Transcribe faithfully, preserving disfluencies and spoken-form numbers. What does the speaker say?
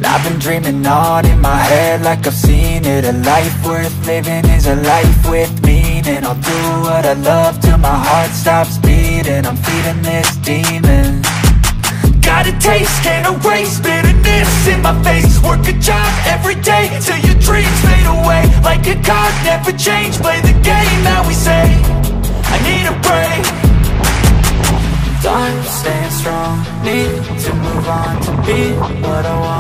I've been dreaming on in my head like I've seen it. A life worth living is a life with meaning. I'll do what I love till my heart stops beating. I'm feeding this demon. Got a taste, can't erase bitterness in my face. Work a job every day till your dreams fade away. Like a card, never change, play the game that we say. I need a break. I'm staying strong, need to move on to be what I want.